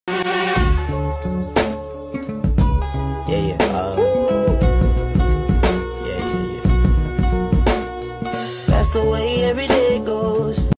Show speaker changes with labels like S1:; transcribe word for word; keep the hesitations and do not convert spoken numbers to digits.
S1: Yeah, yeah, uh, yeah, yeah, yeah. That's the way every day